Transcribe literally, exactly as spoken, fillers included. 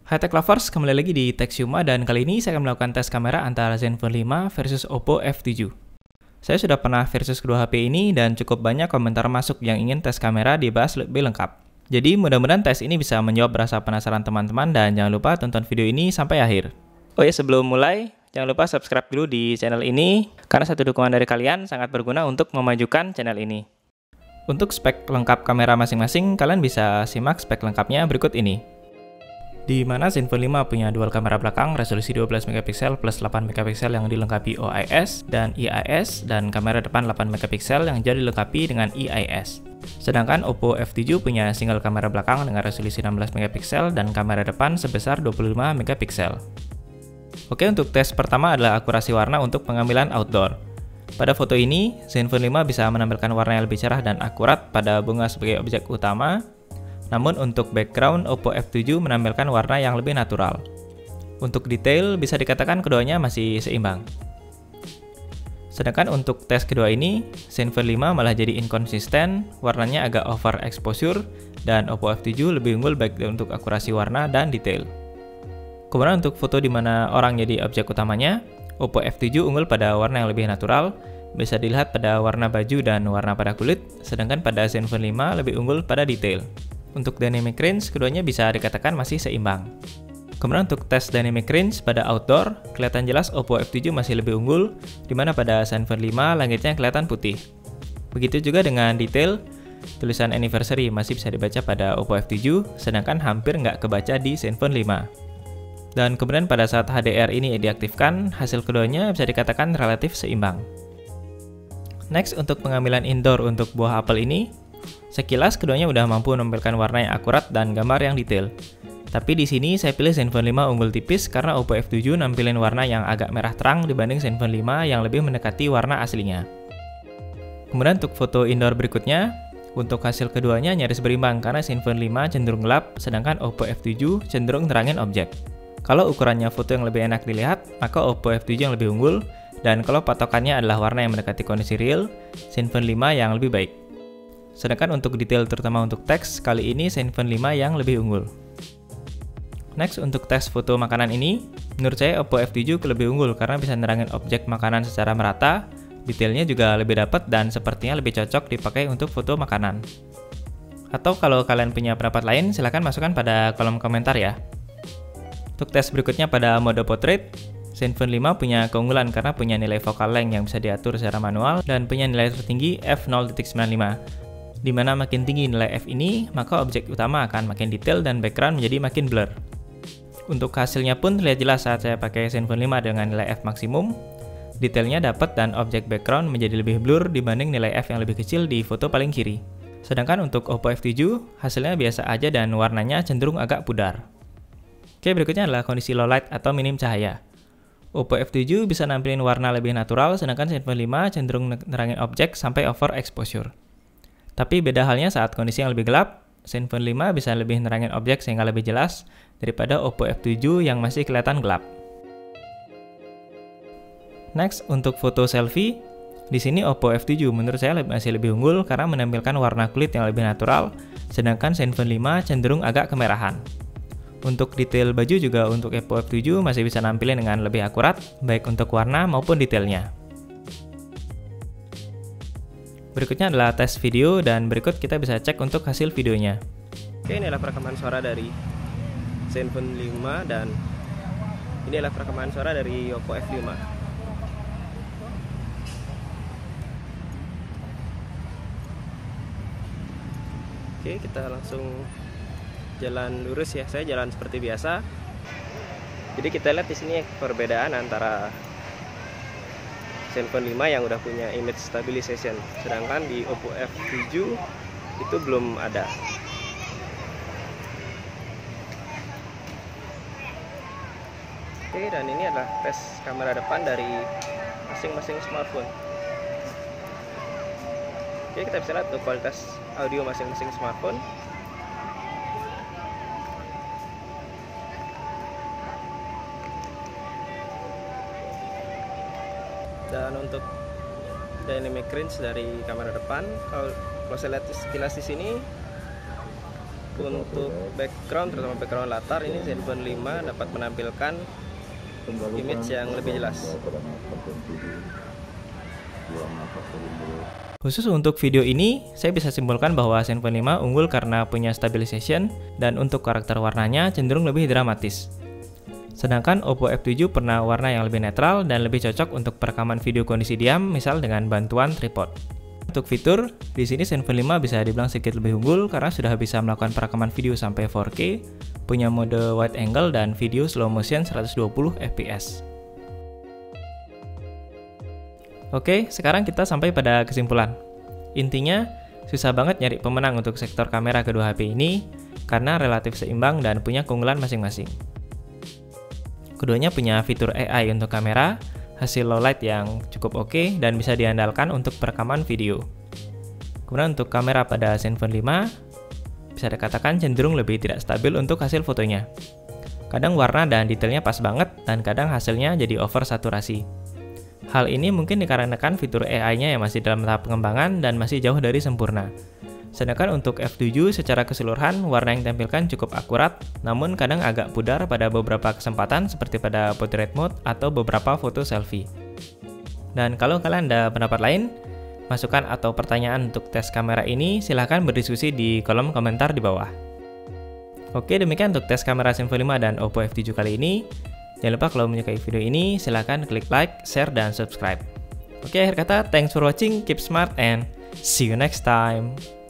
Hai Tech Lovers, kembali lagi di Texiuma dan kali ini saya akan melakukan tes kamera antara Zenfone lima versus Oppo F tujuh. Saya sudah pernah versus kedua H P ini dan cukup banyak komentar masuk yang ingin tes kamera dibahas lebih lengkap. Jadi mudah-mudahan tes ini bisa menjawab rasa penasaran teman-teman dan jangan lupa tonton video ini sampai akhir. Oh ya, sebelum mulai, jangan lupa subscribe dulu di channel ini karena satu dukungan dari kalian sangat berguna untuk memajukan channel ini. Untuk spek lengkap kamera masing-masing, kalian bisa simak spek lengkapnya berikut ini. Di mana Zenfone lima punya dual kamera belakang resolusi dua belas megapiksel plus delapan megapiksel yang dilengkapi O I S dan I I S, dan kamera depan delapan megapiksel yang juga dilengkapi dengan I I S. Sedangkan Oppo F tujuh punya single kamera belakang dengan resolusi enam belas megapiksel dan kamera depan sebesar dua puluh lima megapiksel. Oke, untuk tes pertama adalah akurasi warna untuk pengambilan outdoor. Pada foto ini, Zenfone lima bisa menampilkan warna yang lebih cerah dan akurat pada bunga sebagai objek utama. Namun untuk background, Oppo F tujuh menampilkan warna yang lebih natural. Untuk detail, bisa dikatakan keduanya masih seimbang. Sedangkan untuk tes kedua ini, Zenfone lima malah jadi inkonsisten, warnanya agak over exposure, dan Oppo F tujuh lebih unggul baik untuk akurasi warna dan detail. Kemudian untuk foto di mana orang jadi objek utamanya, Oppo F tujuh unggul pada warna yang lebih natural, bisa dilihat pada warna baju dan warna pada kulit, sedangkan pada Zenfone lima lebih unggul pada detail. Untuk dynamic range, keduanya bisa dikatakan masih seimbang. Kemudian untuk tes dynamic range pada outdoor, kelihatan jelas Oppo F tujuh masih lebih unggul, di mana pada Zenfone lima langitnya kelihatan putih. Begitu juga dengan detail, tulisan anniversary masih bisa dibaca pada Oppo F tujuh, sedangkan hampir nggak kebaca di Zenfone lima. Dan kemudian pada saat H D R ini diaktifkan, hasil keduanya bisa dikatakan relatif seimbang. Next, untuk pengambilan indoor untuk buah apel ini, sekilas keduanya udah mampu menampilkan warna yang akurat dan gambar yang detail. Tapi di sini saya pilih Zenfone lima unggul tipis karena Oppo F tujuh nampilin warna yang agak merah terang dibanding Zenfone lima yang lebih mendekati warna aslinya. Kemudian untuk foto indoor berikutnya, untuk hasil keduanya nyaris berimbang karena Zenfone lima cenderung gelap sedangkan Oppo F tujuh cenderung nerangin objek. Kalau ukurannya foto yang lebih enak dilihat, maka Oppo F tujuh yang lebih unggul, dan kalau patokannya adalah warna yang mendekati kondisi real, Zenfone lima yang lebih baik. Sedangkan untuk detail terutama untuk teks, kali ini Zenfone lima yang lebih unggul. Next, untuk tes foto makanan ini, menurut saya Oppo F tujuh lebih unggul karena bisa nerangin objek makanan secara merata, detailnya juga lebih dapat dan sepertinya lebih cocok dipakai untuk foto makanan. Atau kalau kalian punya pendapat lain, silahkan masukkan pada kolom komentar ya. Untuk tes berikutnya pada mode portrait, Zenfone lima punya keunggulan karena punya nilai focal length yang bisa diatur secara manual dan punya nilai tertinggi f nol titik sembilan lima. Di mana makin tinggi nilai f ini, maka objek utama akan makin detail dan background menjadi makin blur. Untuk hasilnya pun terlihat jelas saat saya pakai Zenfone lima dengan nilai f maksimum. Detailnya dapat dan objek background menjadi lebih blur dibanding nilai f yang lebih kecil di foto paling kiri. Sedangkan untuk Oppo F tujuh, hasilnya biasa aja dan warnanya cenderung agak pudar. Oke, berikutnya adalah kondisi low light atau minim cahaya. Oppo F tujuh bisa nampilin warna lebih natural, sedangkan Zenfone lima cenderung nerangin objek sampai over exposure. Tapi beda halnya saat kondisi yang lebih gelap, Zenfone lima bisa lebih nerangin objek sehingga lebih jelas daripada Oppo F tujuh yang masih kelihatan gelap. Next, untuk foto selfie, di sini Oppo F tujuh menurut saya masih lebih unggul karena menampilkan warna kulit yang lebih natural, sedangkan Zenfone lima cenderung agak kemerahan. Untuk detail baju juga untuk Oppo F tujuh masih bisa nampilin dengan lebih akurat, baik untuk warna maupun detailnya. Berikutnya adalah tes video dan berikut kita bisa cek untuk hasil videonya. Oke, ini adalah perekaman suara dari Zenfone lima dan ini adalah perekaman suara dari Oppo F lima. Oke, kita langsung jalan lurus ya. Saya jalan seperti biasa. Jadi kita lihat di sini perbedaan antara Zenfone lima yang udah punya image stabilization, sedangkan di Oppo F tujuh itu belum ada. Oke, dan ini adalah tes kamera depan dari masing-masing smartphone. Oke, kita bisa lihat tuh kualitas audio masing-masing smartphone. Dan untuk dynamic range dari kamera depan, kalau, kalau saya lihat sekilas di sini, Untuk background, terutama background latar, ini Zenfone lima dapat menampilkan image yang lebih jelas. Khusus untuk video ini, saya bisa simpulkan bahwa Zenfone lima unggul karena punya stabilization dan untuk karakter warnanya cenderung lebih dramatis. Sedangkan Oppo F tujuh pernah warna yang lebih netral dan lebih cocok untuk perekaman video kondisi diam, misal dengan bantuan tripod. Untuk fitur, di sini Zenfone lima bisa dibilang sedikit lebih unggul karena sudah bisa melakukan perekaman video sampai four K, punya mode wide angle dan video slow motion seratus dua puluh F P S. Oke, sekarang kita sampai pada kesimpulan. Intinya, susah banget nyari pemenang untuk sektor kamera kedua H P ini karena relatif seimbang dan punya keunggulan masing-masing. Keduanya punya fitur A I untuk kamera, hasil low light yang cukup oke dan bisa diandalkan untuk perekaman video. Kemudian untuk kamera pada Zenfone lima, bisa dikatakan cenderung lebih tidak stabil untuk hasil fotonya. Kadang warna dan detailnya pas banget dan kadang hasilnya jadi over saturasi. Hal ini mungkin dikarenakan fitur A I-nya yang masih dalam tahap pengembangan dan masih jauh dari sempurna. Sedangkan untuk F tujuh secara keseluruhan, warna yang ditampilkan cukup akurat, namun kadang agak pudar pada beberapa kesempatan seperti pada portrait mode atau beberapa foto selfie. Dan kalau kalian ada pendapat lain, masukan atau pertanyaan untuk tes kamera ini, silahkan berdiskusi di kolom komentar di bawah. Oke, demikian untuk tes kamera Zenfone lima dan Oppo F tujuh kali ini. Jangan lupa kalau menyukai video ini, silahkan klik like, share, dan subscribe. Oke, akhir kata, thanks for watching, keep smart, and see you next time.